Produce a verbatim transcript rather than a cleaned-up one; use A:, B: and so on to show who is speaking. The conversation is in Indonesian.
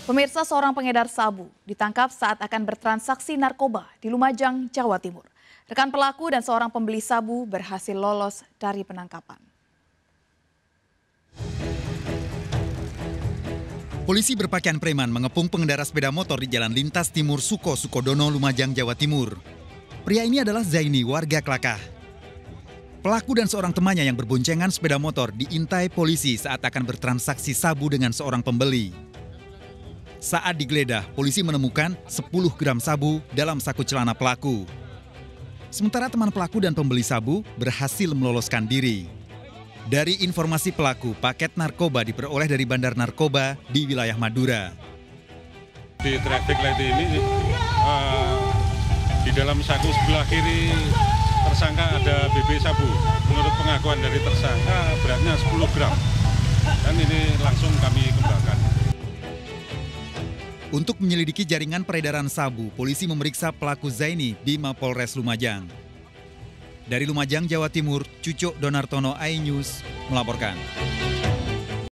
A: Pemirsa, seorang pengedar sabu ditangkap saat akan bertransaksi narkoba di Lumajang, Jawa Timur. Rekan pelaku dan seorang pembeli sabu berhasil lolos dari penangkapan.
B: Polisi berpakaian preman mengepung pengendara sepeda motor di Jalan Lintas Timur Suko Sukodono, Lumajang, Jawa Timur. Pria ini adalah Zaini, warga Klakah. Pelaku dan seorang temannya yang berboncengan sepeda motor diintai polisi saat akan bertransaksi sabu dengan seorang pembeli. Saat digeledah, polisi menemukan sepuluh gram sabu dalam saku celana pelaku. Sementara teman pelaku dan pembeli sabu berhasil meloloskan diri. Dari informasi pelaku, paket narkoba diperoleh dari bandar narkoba di wilayah Madura.
C: Di traffic light ini, uh, di dalam saku sebelah kiri tersangka ada B B sabu. Menurut pengakuan dari tersangka beratnya sepuluh gram. Dan ini langsung kami kembangkan.
B: Untuk menyelidiki jaringan peredaran sabu, polisi memeriksa pelaku Zaini di Mapolres Lumajang. Dari Lumajang, Jawa Timur, Cucuk Donartono, iNews melaporkan.